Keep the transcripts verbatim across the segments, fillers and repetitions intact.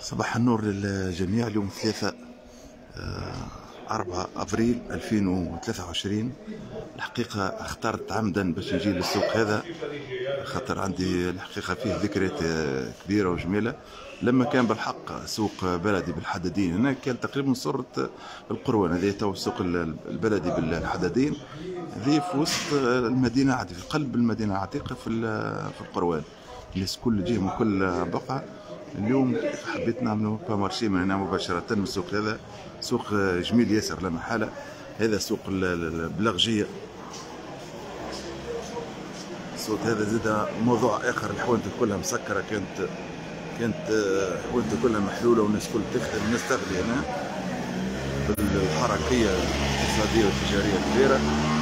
صباح النور للجميع. اليوم ثلاثة أربعة أبريل ألفين وثلاثة وعشرين. الحقيقة اخترت عمدا باش نجي للسوق هذا، خاطر عندي الحقيقة فيه ذكريات كبيرة وجميلة. لما كان بالحق سوق بلدي بالحدادين، هنا كان تقريبا صورة القروان. هذه تو السوق البلدي بالحدادين، هذه في وسط المدينة عادي، في قلب المدينة العتيقة في في القروان. الناس كل جهة من كل بقعة. اليوم حبيت نعملوا بامارشي من هنا مباشرة من السوق هذا. سوق جميل ياسر لا محالة. هذا سوق البلاغجية. السوق هذا زاد موضوع آخر، الحوانت كلها مسكرة، كانت كانت حوانت كلها محلولة والناس كل تخدم. الناس تغلي هنا بالحركية الاقتصادية والتجارية الكبيرة.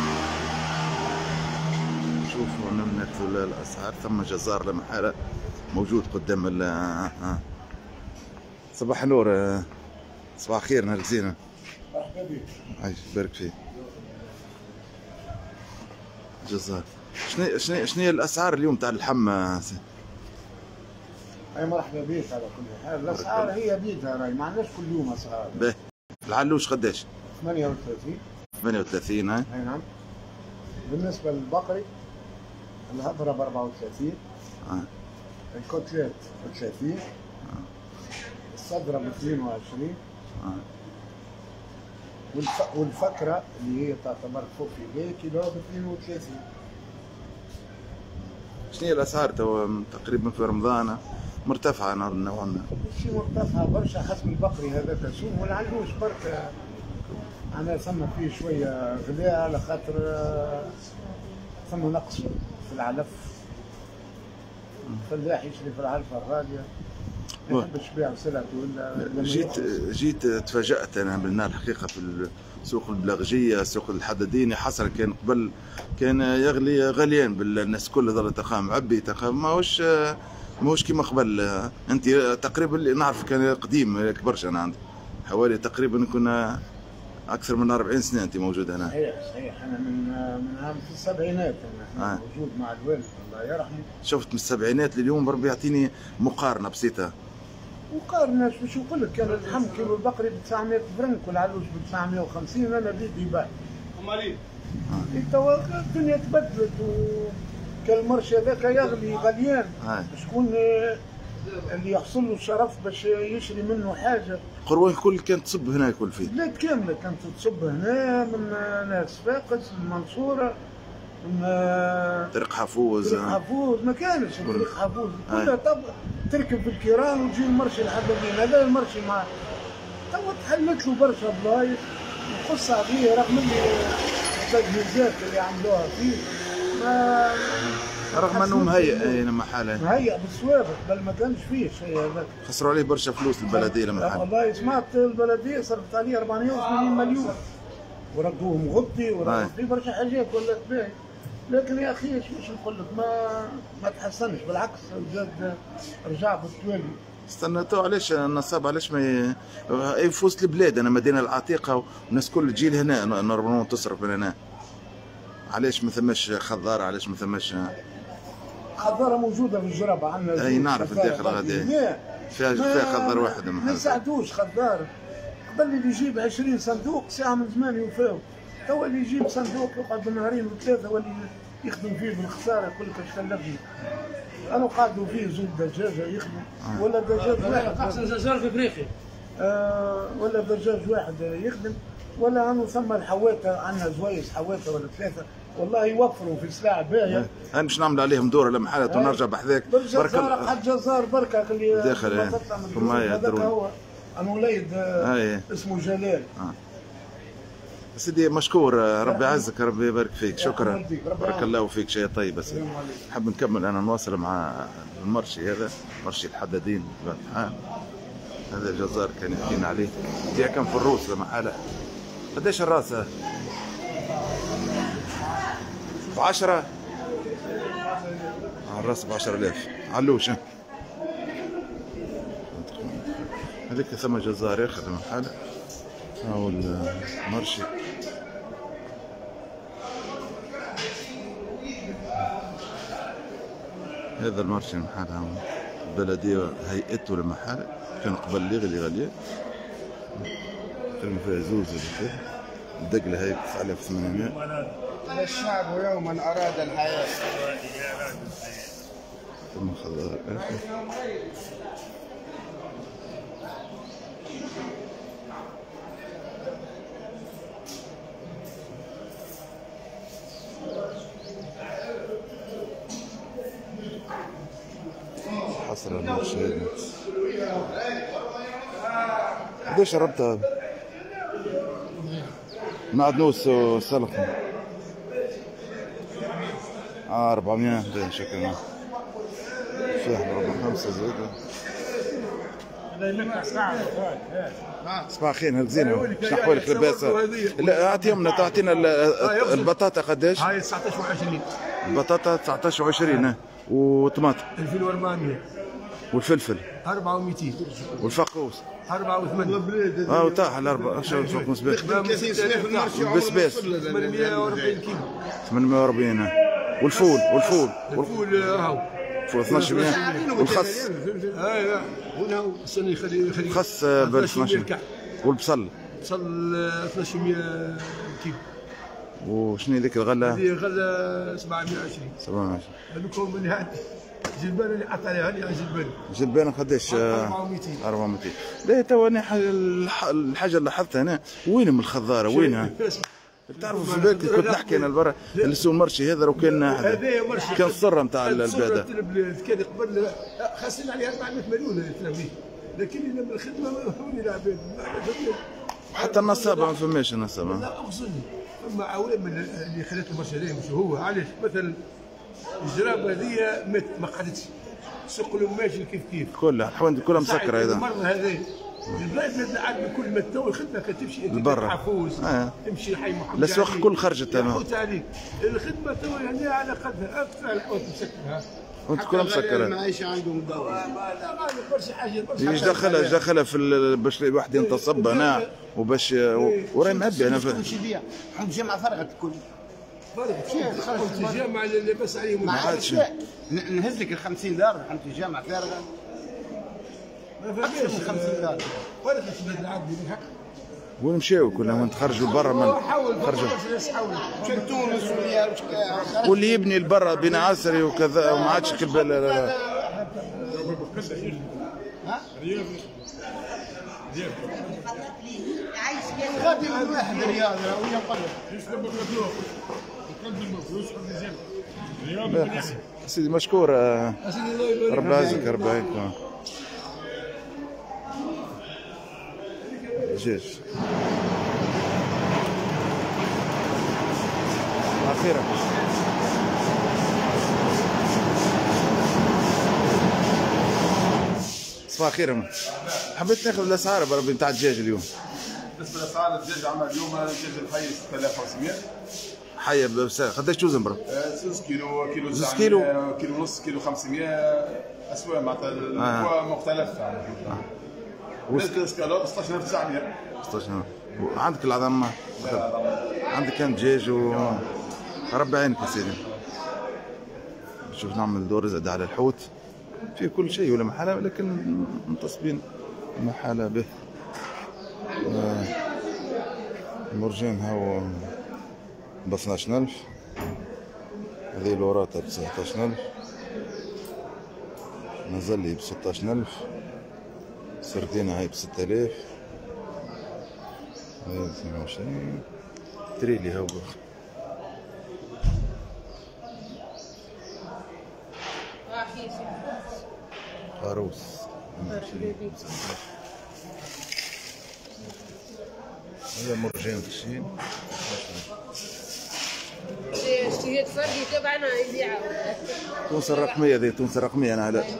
شوفوا ناخذوا الأسعار. ثم جزار لا محالة موجود قدام ال صباح النور، صباح الخير، نهار زينة. مرحبا بك. عايش بارك فيك. جزار. شنو شنو شنو هي الاسعار اليوم تاع اللحم؟ اي مرحبا بك. على كل حال الاسعار هي بيدها، راهي ما عندناش كل يوم اسعار. باهي. العلوش قداش؟ ثمانية وثلاثين. ثمانية وثلاثين. هاي اي نعم. بالنسبة للبقري الهضرة ب أربعة وثلاثين. اه. الكوتليت ب ثلاثين. اه. الصدرة ب اثنين وعشرين. اه. والف... والفكرة اللي هي تعتبر فوق في كيلو ب اثنين وثلاثين. شنو هي الاسعار تو تقريبا في رمضان مرتفعة نوعا ما؟ شي مرتفعة برشا حسب البقري هذاك سوم، والعلوش برك أنا ثم فيه شوية غلاء على خاطر ثم نقص في العلف. الفلاح يشري في العلفة الغالية، ما يحبش يبيع سلعته ولا. جيت جيت تفاجأت أنا بالنا الحقيقة في السوق البلاغجية، سوق الحدادين حصل كان قبل كان يغلي غاليين بالناس كل ظل تقام عبي تقام ماهوش ماهوش كيما قبل. أنت تقريبا اللي نعرف كان قديم برشا. أنا عندي حوالي تقريبا كنا أكثر من أربعين سنة أنت موجود هنا. صحيح صحيح. أنا من من عام في السبعينات أنا آه. موجود مع الوالد الله يرحمه. شفت من السبعينات لليوم بربي يعطيني مقارنة بسيطة. مقارنة باش نقول لك، كان اللحم كيلو البقري ب تسعمية فرنك والعلوش ب تسعمية وخمسين. أنا بيدي يباع. أمال توا الدنيا تبدلت وكان المرش هذاك يغلي غليان. شكون اللي يحصل له الشرف باش يشري منه حاجة؟ قروان الكل كانت تصب هنا الكل فيه. بلاد كاملة كانت تصب هنا، من ناس فاقس، من المنصورة، من طريق حافوز. طريق حافوز ما كانش طريق حافوز كلها طب تركب في الكيران وتجي المرشي الحدادين. هذا المرشي مع توا تحلت له برشا بلايص وقص عليه، رغم اللي التجهيزات اللي عملوها فيه ما رغم انه مهيئ لما حاله مهيئ بالصوابط، بل ما كانش فيه شيء هذاك. خسروا عليه برشا فلوس البلديه لما حاله. والله سمعت البلديه صرفت عليه أربعمية وثمانين مليون وردوه مغطي وردوه فيه برشا حاجات ولا باهي. لكن يا اخي ايش باش نقول لك، ما ما تحسنش، بالعكس زاد رجع بالتوالي. استنى تو علاش النصاب علاش ما ي... في وسط البلاد، انا مدينه العتيقه والناس كل تجي لهنا نورمالمون تصرف من هنا. علاش ما ثماش خضار؟ علاش ما ثماش خضاره؟ موجوده في الجرابه عندنا. اي نعرف الداخل غادي فيها فيها خضار واحد. ما يساعدوش خضار. قبل اللي يجيب عشرين صندوق ساعه من زمان يوفاو. توا اللي يجيب صندوق يقعد بنهارين وثلاثه واللي يخدم فيه بالخساره يقول لك اش كلفني. انا قعدوا فيه زوج دجاجه يخدم آه. ولا دجاج واحد احسن دجاج في افريقيا. آه ولا دجاج واحد يخدم، ولا انه ثم الحواته عندنا زويس حواته ولا ثلاثه والله يوفروا في سلعه باهيه. انا باش نعمل عليهم دوره لما حالته ونرجع بحذاك. برك الله حد جزار بركه اللي داخل هذاك هو الموليد آه اسمه جلال. آه. سيدي مشكور، ربي يعزك، ربي يبارك فيك، شكرا، بارك الله فيك. شيء طيب. بس نحب نكمل انا نواصل مع المرشي هذا، مرشي الحدادين. هذا الجزار كان يحكينا عليه، يبيع كم في الروس لما حاله. قداش الراس؟ بعشرة؟ الراس بعشرة آلاف. علوش هذيك ثم جزار ياخذ لما حاله. هاو المرشي. هذا المرشي من حالها البلديه هيئته للمحل كان قبل اللي غالي غاليه كان فيها زوز اللي الدقله هاي ب تسعة آلاف وثمانمائة. الشعب يوما اراد الحياه. ثم خضار حصر المرشد. قديش شربتها؟ معدنوس وسلخ. اه أربعمائة باين شكلها. فيها ربع خمسة زيادة. اسمع اخي هزينها شنو لك لباس. لا اعطيهم تعطينا البطاطا قداش؟ هاي تسعطاش وعشرين. البطاطا تسعطاش وعشرين وطماطم ألفين وأربعمائة. والفلفل أربعة ومئتين. والفقوس أربعة وثمانين. اه وطاح الأربعة شو الفقوس والبسباس ثمانمائة وأربعين كيلو. ثمانمائة وأربعين والفول والفول الفول راهو فول اثناش مائة والخس اه هنا استني يخلي يخلي خس ب اثناش والبصل بصل اثناش مائة كيلو. وشنو ذيك الغله؟ هذه غله سبعمائة وعشرين. سبعمائة وعشرين هذوك من هاد جلبان اللي حط عليها هذه جلبان. جلبان قداش؟ أربعة ومئتين. أربعة ومئتين. لا تو انا الحاجه اللي لاحظتها هنا وين من الخضاره وينها؟ تعرفوا في بالك كنت نحكي انا لبرا السوق المرشي هذا لو كان كان السره نتاع البلاد كان قبل خاسرين عليه أربعمائة مليون لكن من الخدمه وين العباد حتى النصابه ما فماش النصابه. لا اقصد فما عوام من اللي خلات المرشي هذايا مش هو علاش مثلا الجرابه هذيا ما قعدتش سوق القماش كيف كيف كلها الحوانت كلها مسكره ايضا. المره هذه البلاد عاد كل ما تسوي الخدمه كتمشي انت لبرا حفوز آه. تمشي حي محمد الاسواق كل خرجت تمام. يحوت عليك الخدمه تو هنا على قدها اكثر الحوت مسكرها وانت كلها مسكره. المعيشه عندهم دواء لا غالي برشا حاجه برشا ايش دخلها ايش دخلها في باش واحد ينتصب هنا وباش وراي مهبي انا فاهم. حط جامعه فرغت الكل. خرجت الجامعه اللي لبس عليهم ما عادش نهز لك ال خمسين دار حمت الجامعه فارغه. ما فماش خمسين دار. فرغت البلاد العادي بالحق. وين مشاو كلهم تخرجوا لبرا من خرجوا شن تونس وسوريا واللي يبني لبرا بناء عسري وكذا وما عادش كل لا ها؟ غادي واحد رياض ويا مقلب. سيدي مشكور ربي يعزك ربي يعينك. دجاج أخيرا صباح الخير. حبيت ناخذ الاسعار بربي نتاع الدجاج اليوم. بالنسبه لاسعار الدجاج عندنا اليوم الدجاج الحي ستة آلاف وخمسمائة. حي بسعر قداش توزن برا؟ زوز كيلو كيلو زوز كيلو كيلو ونص كيلو خمسمائة اسواق معناتها آه. مختلف. بالنسبه للسكالوب ستة عشر ألف وتسعمائة. ستة عشر عندك العظام عندك كان دجاج و ربي يعينك يا سيدي. شوف نعمل دور زاد على الحوت في كل شيء ولا محالة لكن منتصبين محالة به. آه المرجان هاو ب اثناش ألف. هذه الوراطة ب تسعطاش ألف. مازالي ب ستاش ألف. سردينة هاي ب ستة آلاف. هاي اثنين وعشرين. تريلي هاو عروس هذا مرجان خشين. اشتريت فردي طبعا يبيعها. تونس الرقمية ذي تونس الرقمية أنا على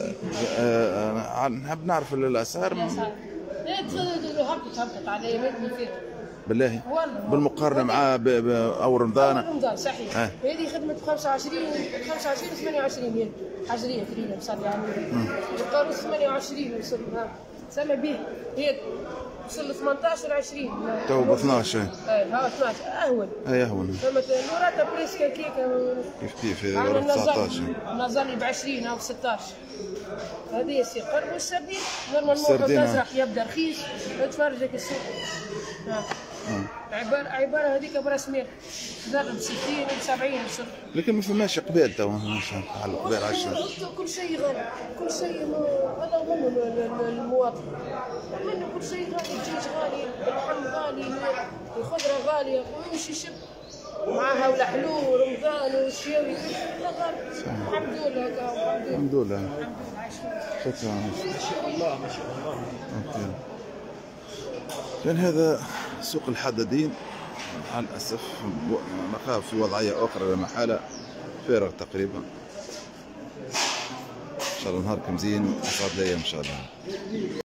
نحب نعرف الأسعار. لا هبطت هبطت على يمين فيك بالله بالمقارنة مع أول رمضان. أول رمضان صحيح. آه. هذه خدمة خمسة وعشرين خمسة وعشرين ثمانية وعشرين حجرية تقريبا صار يعني. القاروس ثمانية وعشرين وصل سما به هي وصل ثمنطاش عشرين. تو ب اثناش. اي ها اثناش اهون. اي اهون. فما نوراتها بريسكا كيكه كيف كيف تسعطاش. نظل ب عشرين او ستاش. هذه يا سي قرب والسردين نورمالمون السردين الازرق يبدا رخيص. تفرجك السوق. عباره عباره هذيك براس ميل زاد ب ستين و سبعين. لكن ما فماش قبال تو على قبال عشرة. كل شيء غالي كل شيء هذا هو المواطن. منه كل شيء غالي الدجاج غالي اللحم غالي الخضره غاليه ويمشي شب معاها ولا حلو ورمضان وشيوي لا غالي. الحمد لله الحمد لله. الحمد لله شكرا. ما شاء الله ما شاء الله. كان هذا سوق الحدادين مع الأسف نخاف في وضعية أخرى لا محالة فارغ تقريبا. إن شاء الله نهاركم زين أسعد الأيام إن شاء الله.